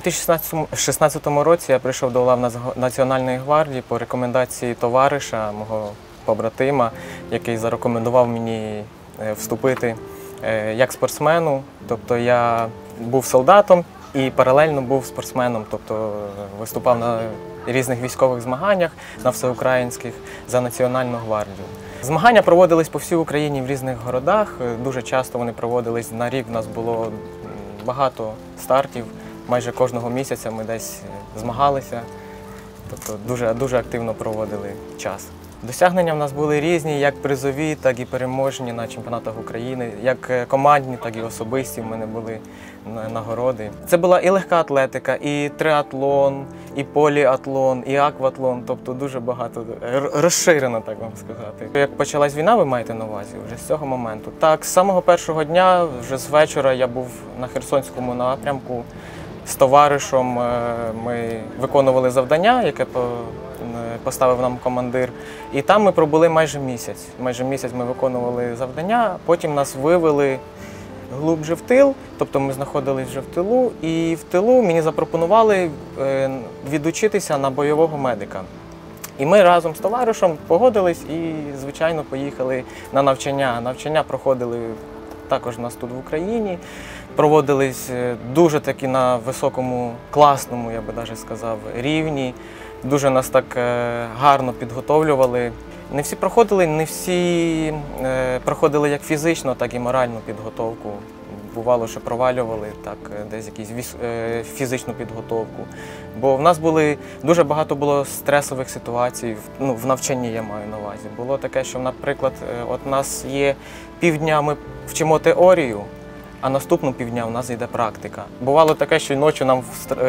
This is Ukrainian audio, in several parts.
2016 році я прийшов до лав Національної гвардії по рекомендації товариша, мого побратима, який зарекомендував мені вступити як спортсмену. Тобто я був солдатом і паралельно був спортсменом, тобто виступав на різних військових змаганнях, на всеукраїнських за Національну гвардію. Змагання проводились по всій Україні в різних городах, дуже часто вони проводились, на рік у нас було багато стартів, майже кожного місяця ми десь змагалися, тобто дуже активно проводили час. Досягнення в нас були різні, як призові, так і переможні на чемпіонатах України, як командні, так і особисті в мене були нагороди. Це була і легка атлетика, і триатлон, і поліатлон, і акватлон, тобто дуже багато, розширено, так вам сказати. Як почалась війна, ви маєте на увазі, вже з цього моменту. Так, з самого першого дня, вже з вечора я був на Херсонському напрямку, з товаришем ми виконували завдання, яке поставив нам командир. І там ми пробули майже місяць. Майже місяць ми виконували завдання, потім нас вивели глибше в тил, тобто ми знаходились вже в тилу. І в тилу мені запропонували відучитися на бойового медика. І ми разом з товаришем погодились і, звичайно, поїхали на навчання. Навчання проходили також у нас тут в Україні. Проводились дуже таки на високому, класному, я би навіть сказав, рівні. Дуже нас так гарно підготовлювали. Не всі проходили, не всі проходили як фізично, так і моральну підготовку. Бувало, що провалювали так, десь якусь фізичну підготовку. Бо в нас дуже багато було стресових ситуацій, в навчанні я маю на увазі. Було таке, що, наприклад, от у нас є півдня ми вчимо теорію, а наступну півдня у нас йде практика. Бувало таке, що ночі нам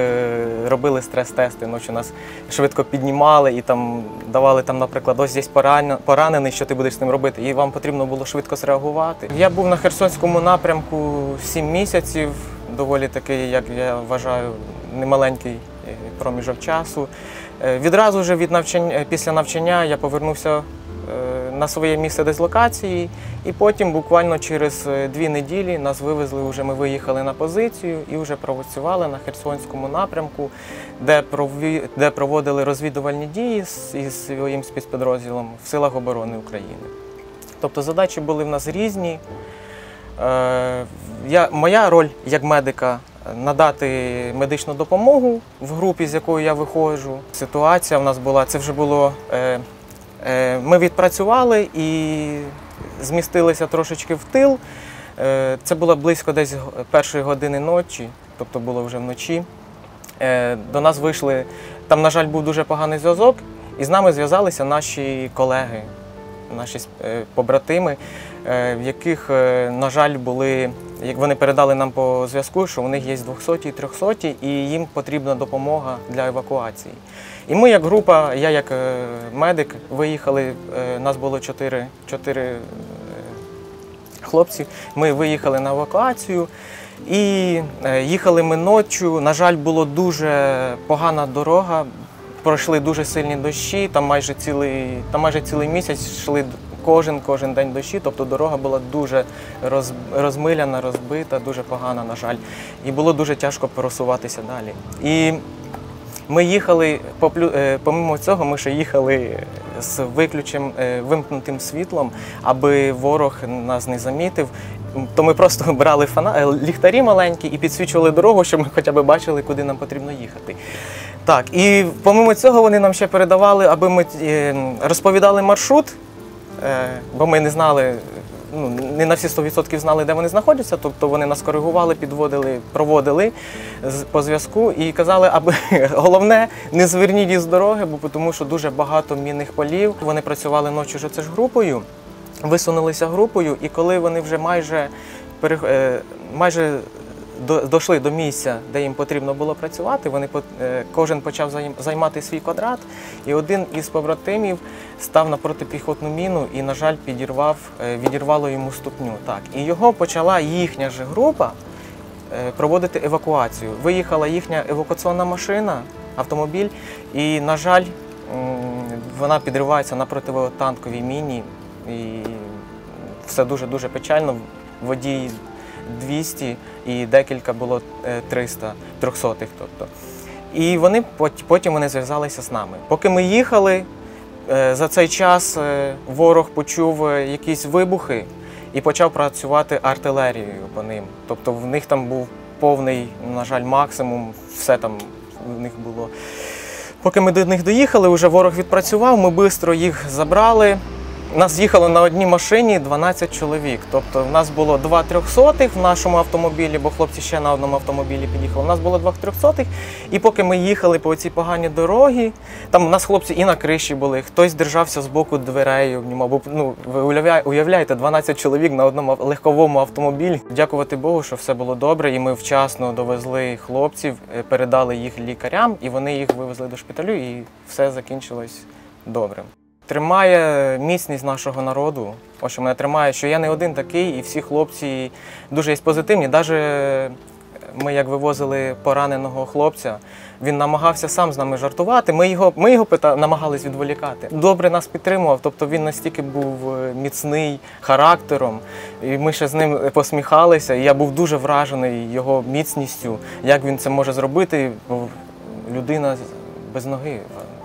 робили стрес-тести, ночі нас швидко піднімали і там давали, наприклад, ось здесь поранений, що ти будеш з ним робити, і вам потрібно було швидко зреагувати. Я був на Херсонському напрямку 7 місяців, доволі такий, як я вважаю, немаленький проміжок часу. Відразу вже після навчання я повернувся на своє місце дислокації, і потім буквально через 2 неділі нас вивезли, ми виїхали на позицію і вже працювали на Херсонському напрямку, де проводили розвідувальні дії із своїм спецпідрозділом в Силах оборони України. Тобто задачі були в нас різні. Моя роль як медика – надати медичну допомогу в групі, з якою я виходжу. Ситуація в нас була, це вже було, ми відпрацювали і змістилися трошечки в тил. Це було близько десь 1-ї години ночі, тобто було вже вночі. До нас вийшли, там, на жаль, був дуже поганий зв'язок, і з нами зв'язалися наші колеги, наші побратими, в яких, на жаль, вони передали нам по зв'язку, що у них є 200-ті і 300-ті, і їм потрібна допомога для евакуації. І ми як група, я як медик, виїхали, нас було 4 хлопці, ми виїхали на евакуацію і їхали ми ночі. На жаль, була дуже погана дорога, пройшли дуже сильні дощі, там майже цілий місяць йшли кожен день дощі, тобто дорога була дуже розмиляна, розбита, дуже погана, на жаль. І було дуже тяжко просуватися далі. І ми їхали, помимо цього, ми ще їхали з вимкнутим світлом, аби ворог нас не замітив. То ми просто брали ліхтарі маленькі і підсвічували дорогу, щоб ми хоча б бачили, куди нам потрібно їхати. Так, і помимо цього вони нам ще передавали, аби ми розповідали маршрут, бо ми не знали, не на всі 100% знали, де вони знаходяться, тобто вони нас коригували, підводили, проводили по зв'язку і казали, аби головне, не зверніть із дороги, бо тому що дуже багато мінних полів. Вони працювали ночі вже це ж групою, висунулися групою, і коли вони вже майже дійшли до місця, де їм потрібно було працювати, кожен почав займати свій квадрат, і один із побратимів став на протипіхотну міну і, на жаль, відірвало йому ступню. Так. І його почала їхня ж група проводити евакуацію. Виїхала їхня евакуаційна машина, автомобіль, і, на жаль, вона підривається на протитанковій міні, і все дуже-дуже печально. Водій 200 і декілька було 300, 300-х. Тобто. І вони потім вони зв'язалися з нами. Поки ми їхали, за цей час ворог почув якісь вибухи і почав працювати артилерією по ним. Тобто в них там був повний, на жаль, максимум, все там в них було. Поки ми до них доїхали, вже ворог відпрацював, ми швидко їх забрали. Нас їхало на одній машині 12 чоловік. Тобто в нас було 2 300-х в нашому автомобілі, бо хлопці ще на одному автомобілі під'їхали. У нас було 2 300-х, і поки ми їхали по цій поганій дорогі, там у нас хлопці і на криші були, хтось держався з боку дверей, обнімав. Бо, ну, ви уявляєте, 12 чоловік на одному легковому автомобілі. Дякувати Богу, що все було добре, і ми вчасно довезли хлопців, передали їх лікарям, і вони їх вивезли до шпиталю, і все закінчилось добре. Тримає міцність нашого народу, ось що мене тримає, що я не один такий, і всі хлопці дуже є позитивні. Навіть ми, як вивозили пораненого хлопця, він намагався сам з нами жартувати, ми його намагались відволікати. Добре нас підтримував, тобто він настільки був міцний характером, і ми ще з ним посміхалися, і я був дуже вражений його міцністю, як він це може зробити, бо людина без ноги.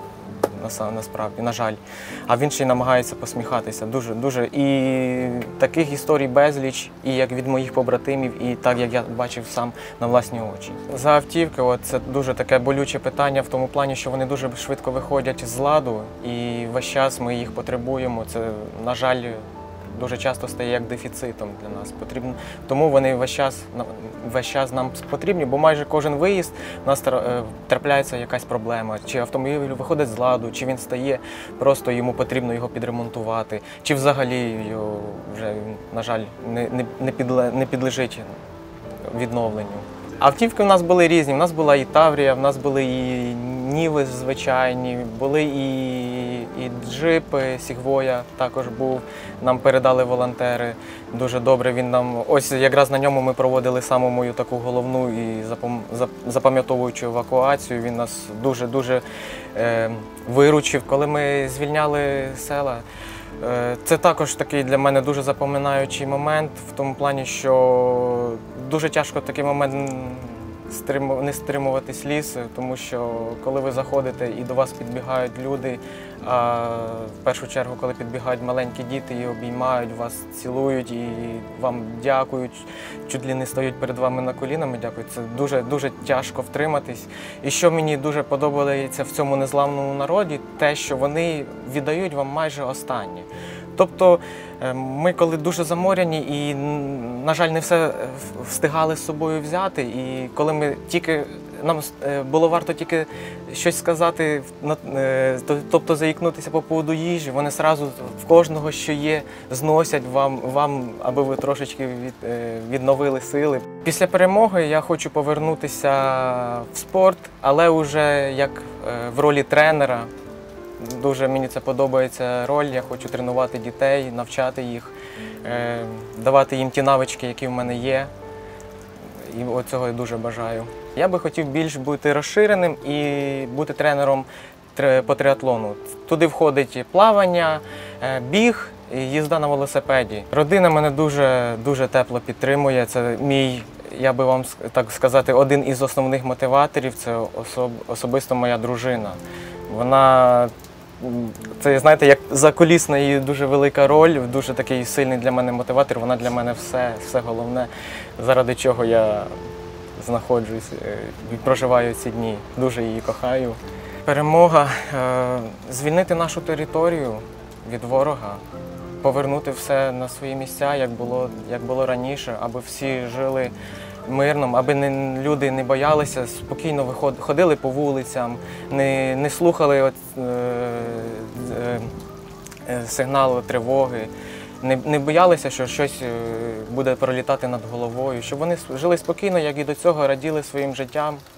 Насправді, на жаль. А він ще й намагається посміхатися дуже. І таких історій безліч, і як від моїх побратимів, і так, як я бачив сам на власні очі. За автівки, це дуже таке болюче питання в тому плані, що вони дуже швидко виходять з ладу, і весь час ми їх потребуємо. Це, на жаль, дуже часто стає як дефіцитом для нас. Тому вони весь час нам потрібні, бо майже кожен виїзд у нас трапляється якась проблема. Чи автомобіль виходить з ладу, чи він стає, просто йому потрібно його підремонтувати, чи взагалі його вже, на жаль, не підлежить відновленню. Автівки в нас були різні. У нас була і Таврія, в нас були і Ніви звичайні, були і джипи, Сігвоя також був. Нам передали волонтери. Дуже добре він нам, ось якраз на ньому ми проводили саму мою таку головну і запам'ятовуючу евакуацію. Він нас дуже виручив. Коли ми звільняли села, це також такий для мене дуже запам'ятаючий момент, в тому плані, що дуже тяжко такий момент не стримувати сліз, тому що коли ви заходите і до вас підбігають люди, а в першу чергу, коли підбігають маленькі діти і обіймають вас, цілують і вам дякують, чуть ли не стають перед вами на колінами, дякують, це дуже тяжко втриматись. І що мені дуже подобається в цьому незламному народі, те, що вони віддають вам майже останнє. Тобто ми коли дуже заморяні і, на жаль, не все встигали з собою взяти, і коли нам було варто тільки щось сказати, тобто заїкнутися по поводу їжі, вони одразу в кожного, що є, зносять вам, аби ви трошечки відновили сили. Після перемоги я хочу повернутися в спорт, але вже як в ролі тренера. Дуже мені це подобається роль, я хочу тренувати дітей, навчати їх, давати їм ті навички, які в мене є. І цього я дуже бажаю. Я би хотів більш бути розширеним і бути тренером по триатлону. Туди входить плавання, біг і їзда на велосипеді. Родина мене дуже тепло підтримує. Це мій, я би вам так сказати, один із основних мотиваторів – це особисто моя дружина. Вона, це, знаєте, як закулісна і дуже велика роль, дуже такий сильний для мене мотиватор. Вона для мене все головне, заради чого я знаходжусь і проживаю ці дні. Дуже її кохаю. Перемога – звільнити нашу територію від ворога, повернути все на свої місця, як було раніше, аби всі жили мирно, аби люди не боялися, спокійно ходили по вулицям, не слухали сигналу тривоги, не боялися, що щось буде пролітати над головою, щоб вони жили спокійно, як і до цього, раділи своїм життям.